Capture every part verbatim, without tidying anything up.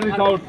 is out.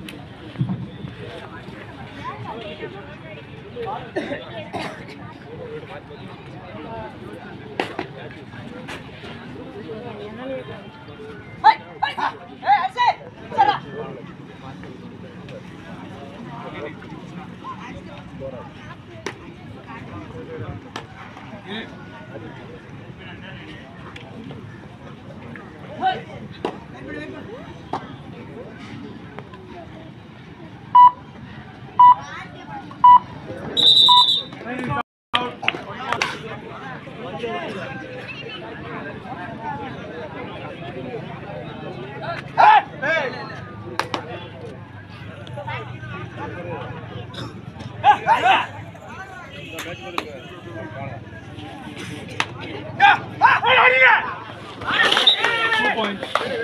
Two points.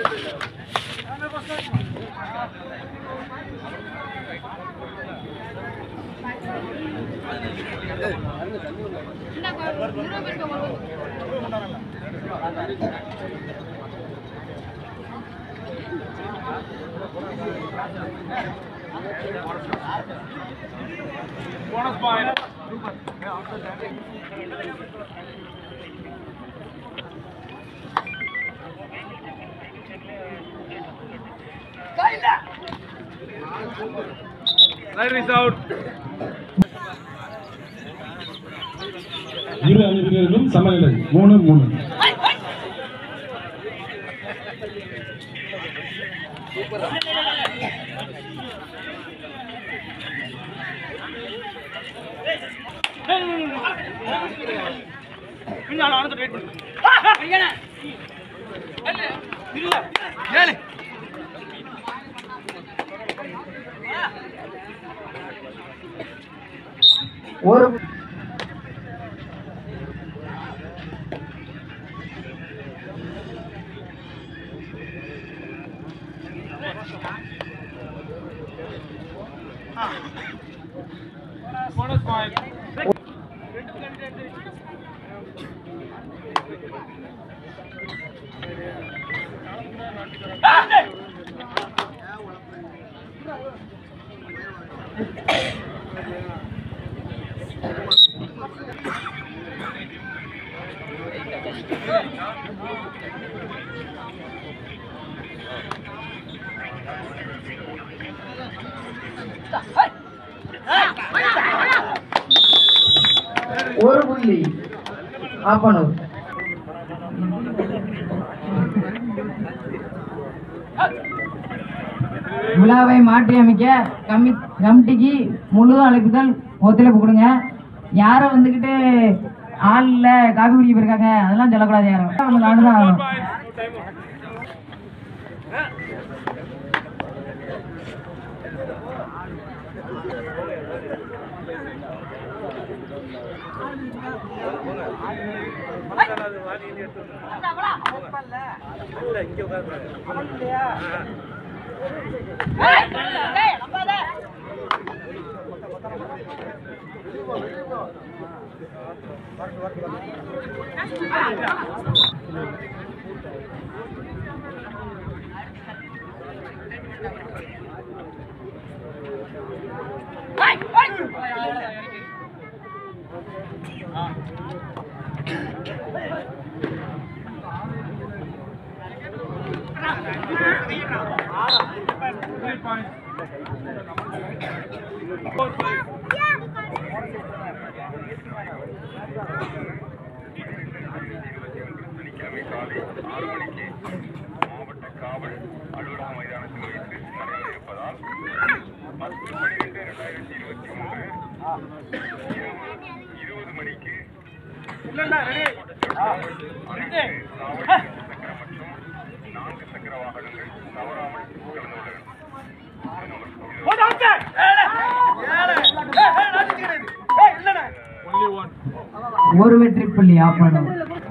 Bonus point. Rider is out. இரு அணிவீரர்களும் சமநிலை மூணு மூணு. ஒரு Bonus point. ஒரு புள்ளி ஆப்பனூர். விழாவை மாற்றி அமைக்க கமி கமிட்டிக்கு முழு அழைப்புதல் ஒத்துழைப்பு கொடுங்க. யாரும் வந்துக்கிட்டு ஆள் இல்லை காப்பி குடிக்க போயிருக்காங்க அதெல்லாம் சொல்லக்கூடாது. யாரும் அவங்க ஆடுதான் ஆகணும். Three points. Four points. மாவட்ட காவல் அலுவலக மைதானத்தில் வைத்து நடைபெற இருப்பதால் பத்து பன்னிரண்டு இரண்டாயிரத்தி இருபத்தி மூன்று இருபது மணிக்கு அனைத்து காவல் சக்கர மற்றும் நான்கு சக்கர வாகனங்கள் தவறாமல் கலந்து கொள்ள ஒரு வெற்றி புள்ளி ஆப்பனூர்.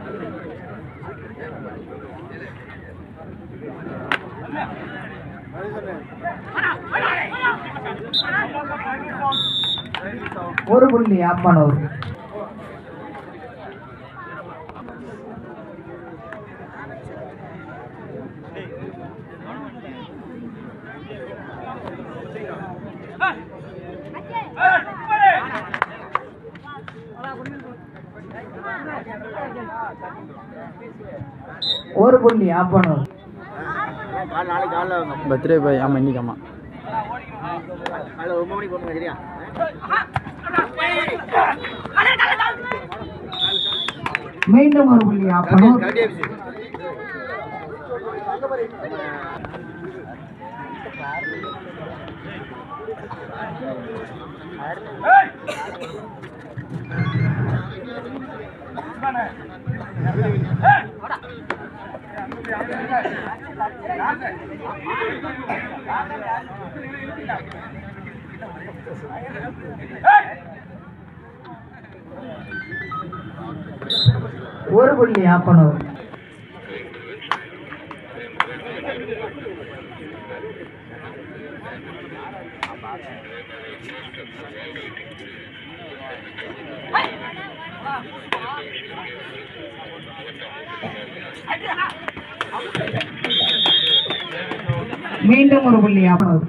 ஒரு புள்ளி ஆப்பனூர். ஒரு புள்ளி ஆப்பனூர். Birthday boy. ஆமாம் இன்னைக்கு. ஆமாம் மீண்டும் ஒரு புள்ளி ஆப்பனூர். ஒரு புள்ளி ஆப்பனூர். மீண்டும் ஒரு புள்ளி ஆப்பனூர்.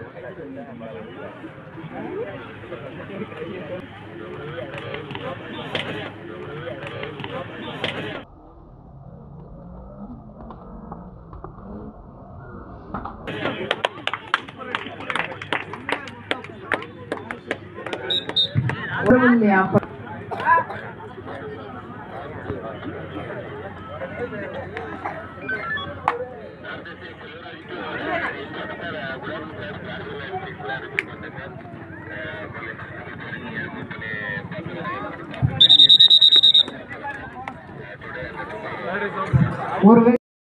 ஒரு புள்ளி ஆப்பனூர். ஒரு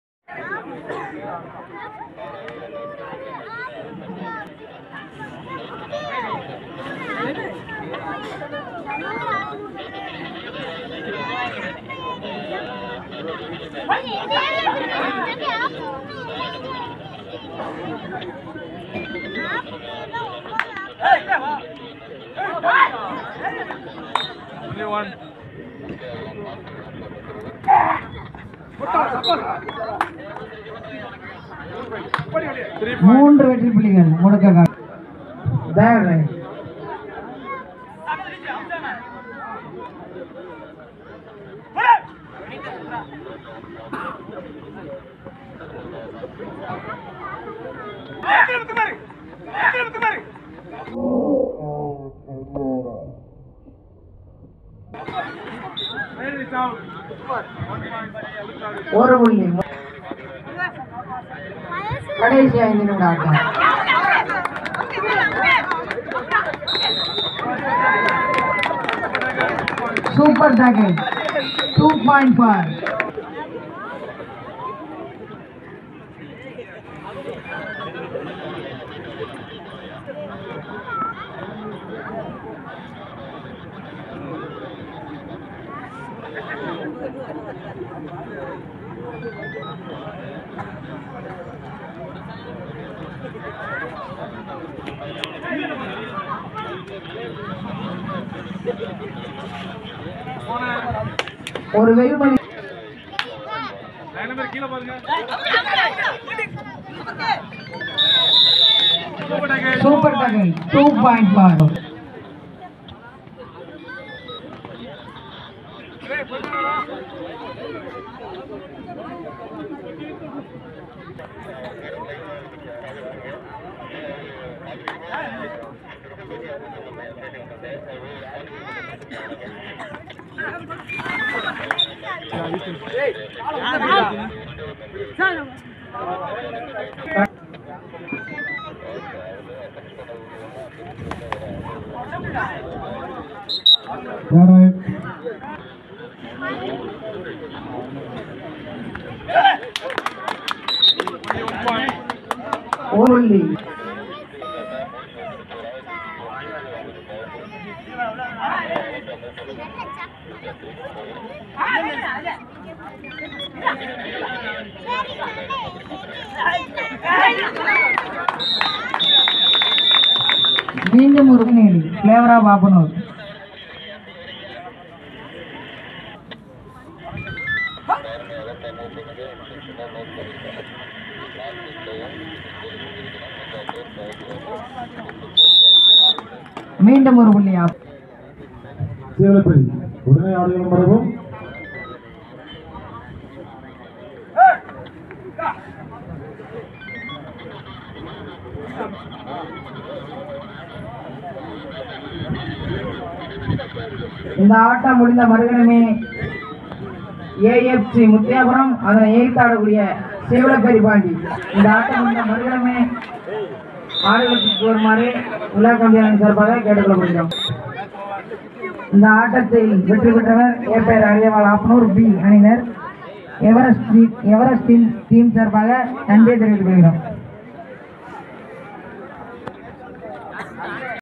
Only one. மூன்று வெற்றி புள்ளிகள் முடக்க. ஒரு புள்ளி. கடைசி ஐந்து நிமிட ஆட்டம். Super docket two point five. ஒரு வெகுமதி. கீழே பாருங்க. Super docket two point five. only மீண்டும் ஒரு நேரி ஃப்ளேவரா பாப்பனூர். மீண்டும் ஒரு புள்ளியா. சீவலப்பள்ளி உடனே ஆடுகளும் வரவும். இந்த ஆட்டம் முடிந்த மறுகணமே ஏஎஃப்சி முத்தியாபுரம் அதனை எய்த்தாடக்கூடிய சீவலப்பேரி பாண்டி இந்த ஆட்டம் முடிந்த மறுகணமே ஆடுகளுக்கு வருமாறு உலக கம்பியான சார்பாக கேட்டுக்கொள்ளப்படுகிறோம். இந்த ஆட்டத்தில் வெற்றி பெற்றவர் ஏ பேர் அரியவாள் ஆப்னூர் பி அணியினர் எவரெஸ்ட் எவரெஸ்டின் டீம் சார்பாக நன்றியை தெரிவித்துக் கொள்கிறோம்.